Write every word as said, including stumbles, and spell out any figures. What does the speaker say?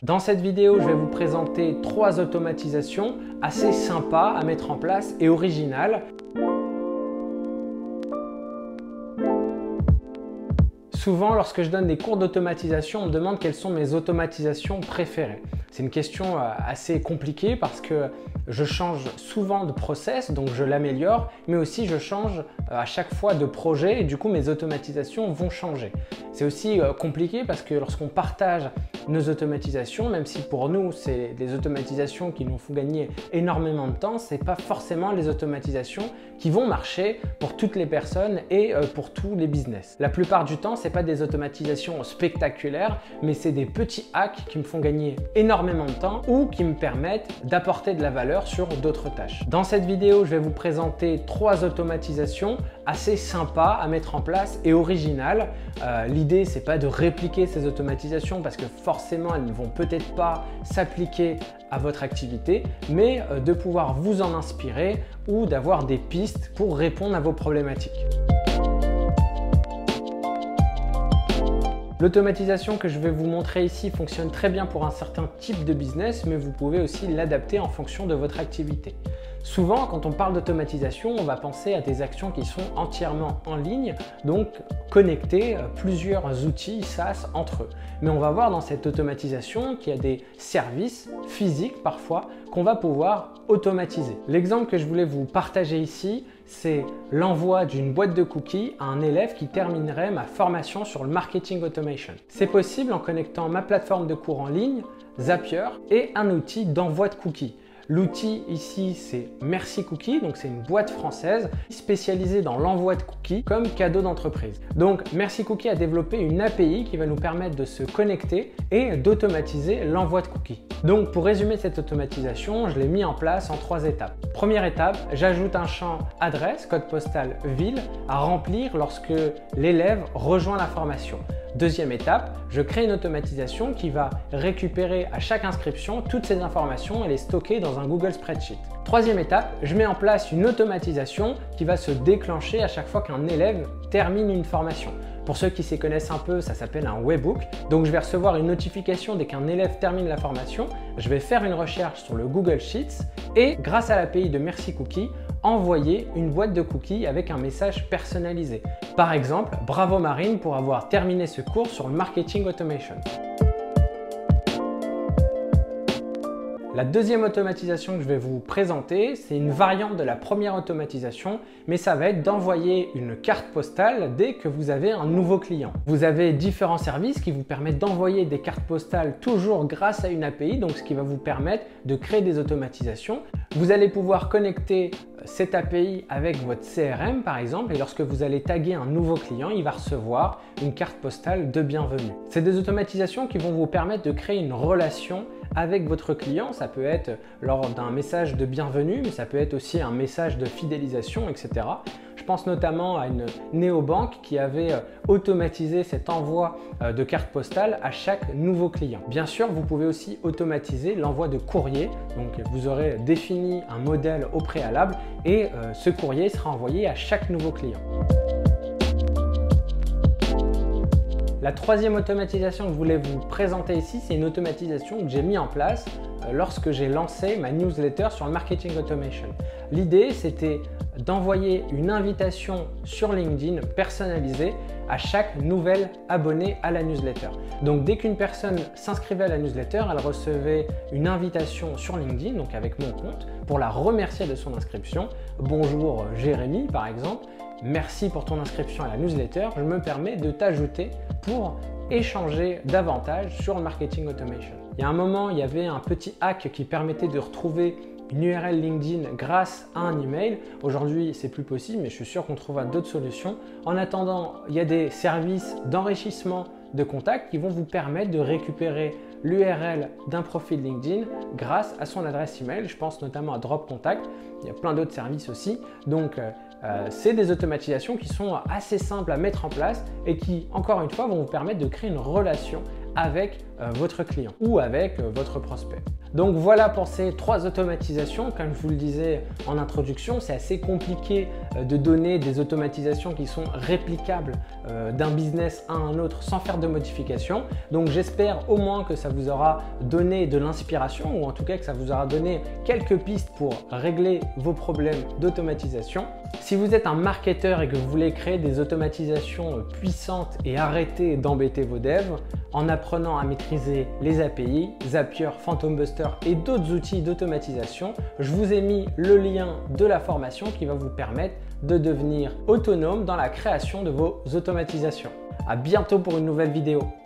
Dans cette vidéo, je vais vous présenter trois automatisations assez sympas à mettre en place et originales. Souvent, lorsque je donne des cours d'automatisation, on me demande quelles sont mes automatisations préférées. C'est une question assez compliquée parce que je change souvent de process, donc je l'améliore, mais aussi je change à chaque fois de projet et du coup mes automatisations vont changer. C'est aussi compliqué parce que lorsqu'on partage nos automatisations, même si pour nous c'est des automatisations qui nous font gagner énormément de temps, ce n'est pas forcément les automatisations qui vont marcher pour toutes les personnes et pour tous les business. La plupart du temps, ce n'est pas des automatisations spectaculaires, mais c'est des petits hacks qui me font gagner énormément de temps ou qui me permettent d'apporter de la valeur sur d'autres tâches. Dans cette vidéo, je vais vous présenter trois automatisations assez sympas à mettre en place et originales. Euh, L'idée, c'est pas de répliquer ces automatisations parce que forcément, elles ne vont peut-être pas s'appliquer à votre activité, mais euh, de pouvoir vous en inspirer ou d'avoir des pistes pour répondre à vos problématiques. L'automatisation que je vais vous montrer ici fonctionne très bien pour un certain type de business, mais vous pouvez aussi l'adapter en fonction de votre activité. Souvent, quand on parle d'automatisation, on va penser à des actions qui sont entièrement en ligne, donc connecter plusieurs outils SaaS entre eux. Mais on va voir dans cette automatisation qu'il y a des services physiques parfois qu'on va pouvoir automatiser. L'exemple que je voulais vous partager ici, c'est l'envoi d'une boîte de cookies à un élève qui terminerait ma formation sur le marketing automation. C'est possible en connectant ma plateforme de cours en ligne, Zapier, et un outil d'envoi de cookies. L'outil ici, c'est Merci Cookies, donc c'est une boîte française spécialisée dans l'envoi de cookies comme cadeau d'entreprise. Donc Merci Cookies a développé une A P I qui va nous permettre de se connecter et d'automatiser l'envoi de cookies. Donc pour résumer cette automatisation, je l'ai mis en place en trois étapes. Première étape, j'ajoute un champ adresse, code postal, ville à remplir lorsque l'élève rejoint la formation. Deuxième étape, je crée une automatisation qui va récupérer à chaque inscription toutes ces informations et les stocker dans un Google Spreadsheet. Troisième étape, je mets en place une automatisation qui va se déclencher à chaque fois qu'un élève termine une formation. Pour ceux qui s'y connaissent un peu, ça s'appelle un webhook. Donc je vais recevoir une notification dès qu'un élève termine la formation. Je vais faire une recherche sur le Google Sheets et grâce à l'A P I de Merci Cookies, envoyer une boîte de cookies avec un message personnalisé. Par exemple, bravo Marine pour avoir terminé ce cours sur le marketing automation. La deuxième automatisation que je vais vous présenter, c'est une variante de la première automatisation, mais ça va être d'envoyer une carte postale dès que vous avez un nouveau client. Vous avez différents services qui vous permettent d'envoyer des cartes postales toujours grâce à une A P I, donc ce qui va vous permettre de créer des automatisations. Vous allez pouvoir connecter cette A P I avec votre C R M par exemple, et lorsque vous allez taguer un nouveau client, il va recevoir une carte postale de bienvenue. C'est des automatisations qui vont vous permettre de créer une relation avec votre client. Ça peut être lors d'un message de bienvenue, mais ça peut être aussi un message de fidélisation, et cetera. Je pense notamment à une néobanque qui avait automatisé cet envoi de cartes postales à chaque nouveau client. Bien sûr, vous pouvez aussi automatiser l'envoi de courrier. Donc, vous aurez défini un modèle au préalable et euh, ce courrier sera envoyé à chaque nouveau client. La troisième automatisation que je voulais vous présenter ici, c'est une automatisation que j'ai mis en place lorsque j'ai lancé ma newsletter sur le marketing automation. L'idée, c'était d'envoyer une invitation sur LinkedIn personnalisée à chaque nouvel abonné à la newsletter. Donc dès qu'une personne s'inscrivait à la newsletter, elle recevait une invitation sur LinkedIn, donc avec mon compte, pour la remercier de son inscription. Bonjour Jérémy par exemple, merci pour ton inscription à la newsletter, je me permets de t'ajouter pour échanger davantage sur le marketing automation. Il y a un moment, il y avait un petit hack qui permettait de retrouver une U R L LinkedIn grâce à un email. Aujourd'hui, c'est plus possible, mais je suis sûr qu'on trouvera d'autres solutions. En attendant, il y a des services d'enrichissement de contacts qui vont vous permettre de récupérer l'U R L d'un profil LinkedIn grâce à son adresse email. Je pense notamment à Drop Contact. Il y a plein d'autres services aussi. Donc, euh, c'est des automatisations qui sont assez simples à mettre en place et qui, encore une fois, vont vous permettre de créer une relation avec euh, votre client ou avec euh, votre prospect. Donc voilà pour ces trois automatisations. Comme je vous le disais en introduction, c'est assez compliqué euh, de donner des automatisations qui sont réplicables euh, d'un business à un autre sans faire de modifications. Donc j'espère au moins que ça vous aura donné de l'inspiration ou en tout cas que ça vous aura donné quelques pistes pour régler vos problèmes d'automatisation. Si vous êtes un marketeur et que vous voulez créer des automatisations puissantes et arrêter d'embêter vos devs en apprenant à maîtriser les A P I, Zapier, Phantom Buster et d'autres outils d'automatisation, je vous ai mis le lien de la formation qui va vous permettre de devenir autonome dans la création de vos automatisations. À bientôt pour une nouvelle vidéo.